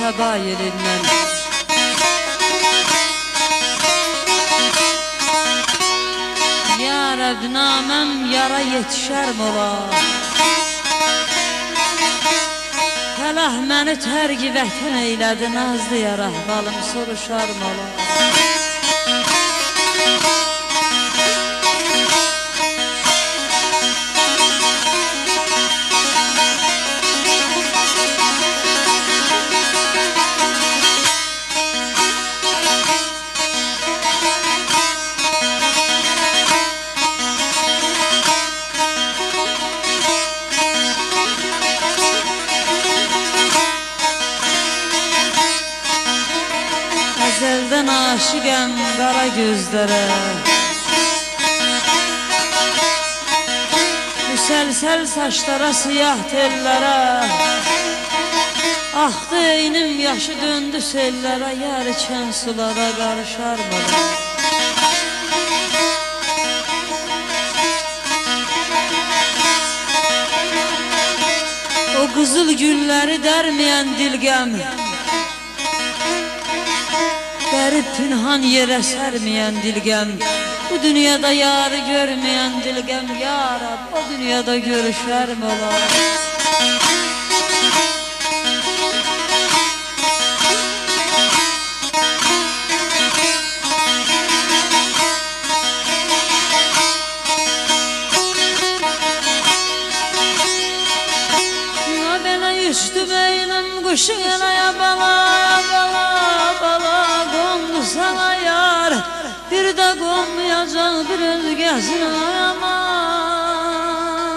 səba yerindən. Ya Rəbb, naməm yara yetişər mola, Fəlah məni tərk vətən eylədi, nazlı yar əhvalım soruşar mola. Əzəldən aşiqəm qara gözlərə, müsəlsəl saçlara, siyah tellərə, axdı eynim yaşı döndü sellərə, yar içən sulara qarışar bana. O qızıl gülləri dərməyən dilgəm, Qərib pünhan yerə sərməyən dilgəm, bu dünyada yarı görməyən dilgəm, ya Rab, o dünyada görüşər mola. Ya belə üstüm eyləm quşun elaya bala, bala, bala, qondu sana yar, bir də qonmayacaq bir özgəsinə aman.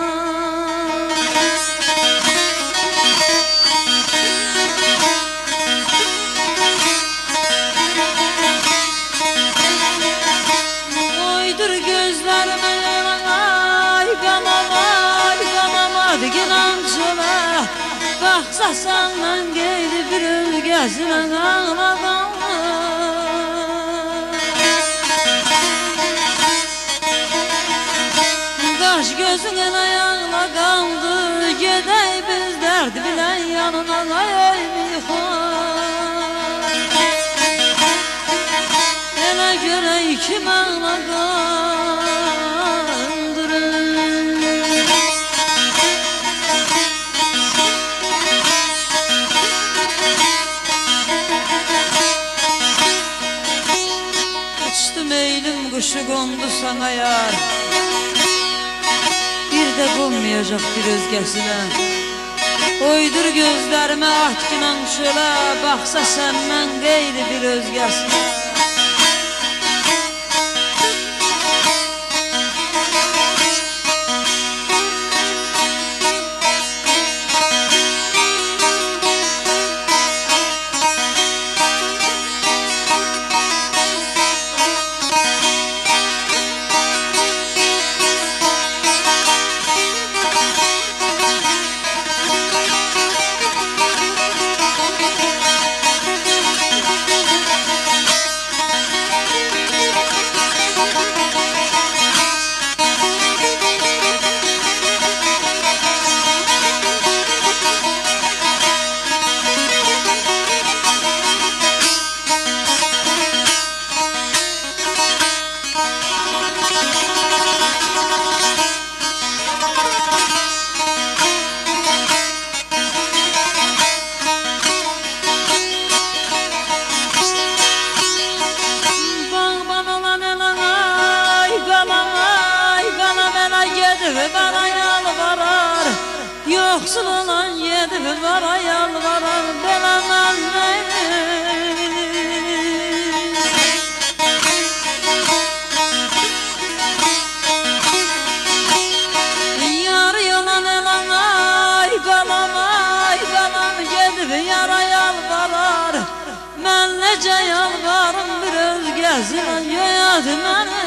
Oydur gözlərimi ay qanamay, qanamadı ginan çölə, baxsa səndən qeyri bir özgəsinə ağladan. Qaş gözünün ayağına qaldı, gedək biz dərd bilən yanına, ay mixar. Elə görək kim ağla qandırır. Uçdum eylim quşu qondu sana yar, bir də qonmayacaq bir özgəsinə. Oydur gözlərimə at günan çölə, baxsa səndən qeyri bir özgəsinə. Bana yalvarar, yoksul olan yedi bana yalvarar, belemez beni. Yar yalan elan ay kalam yedi yara yalvarar, ben nece yalvarım bir özgəsinə yoyadı məni.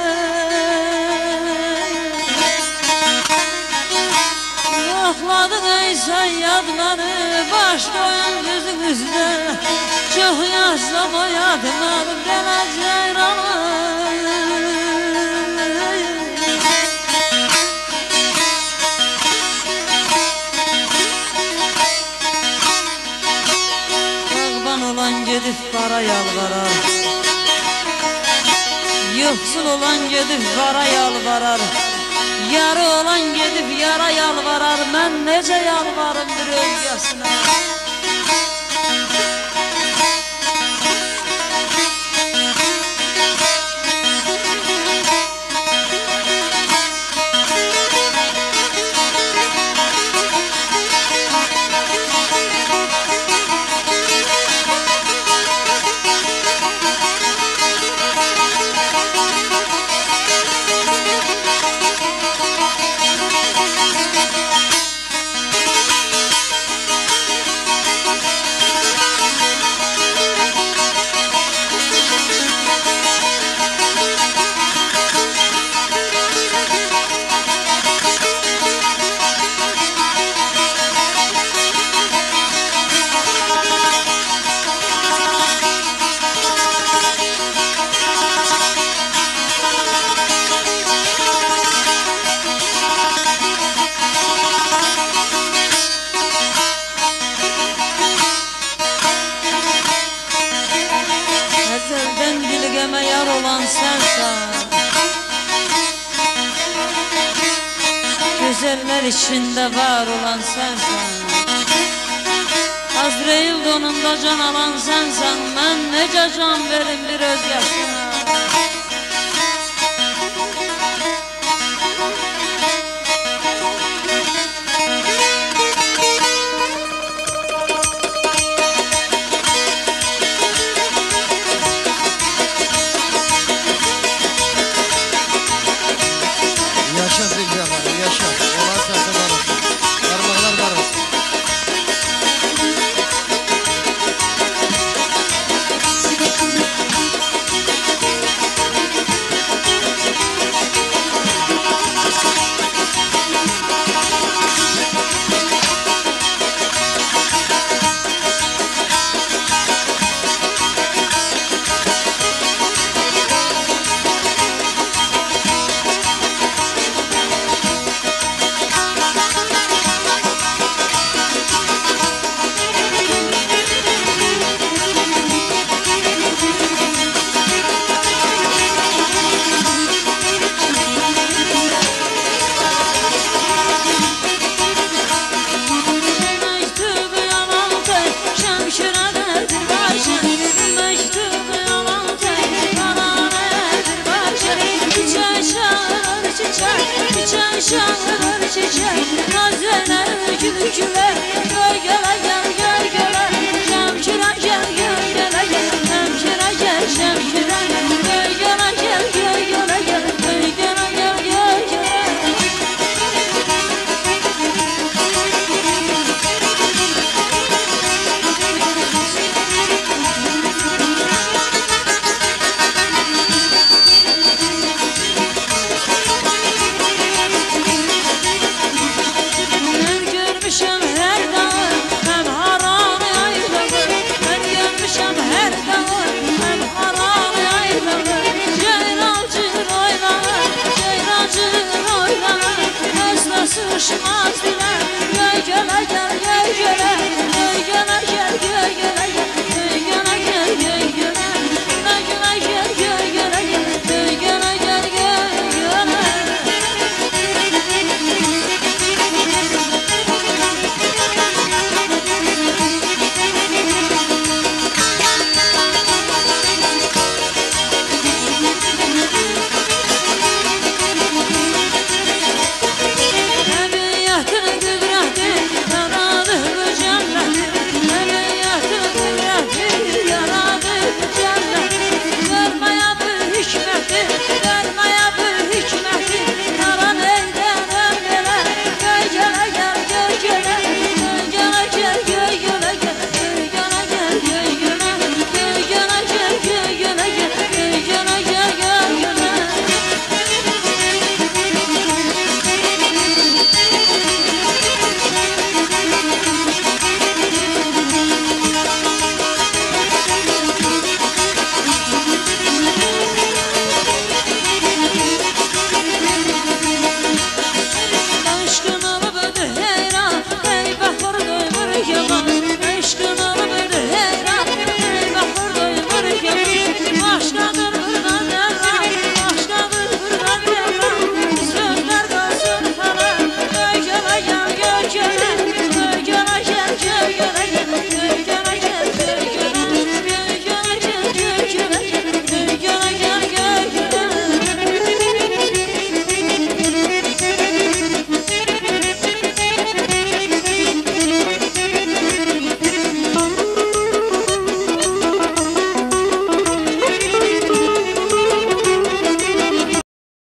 Yoxladın ey səyyad məni, baş qoyun gözünüzdə, çox yaşlam oyadı məni belə ceyranı. para yalvarar. Yoxsul olan gedib vara yalvarar. Yarı olan gedib yara yalvarar. Mən necə yalvarım bir özgəsinə. Dilgeme yar olan sensen, güzeller içinde var olan sensen, Azrail donunda can alan sensen. Ben nece can verim bir özgəsinə. Yaşa Dilgeme, yaşa. Olan sensin var olsun. Parmaklar var olsun. Şahır çiçek, nazeler gül güle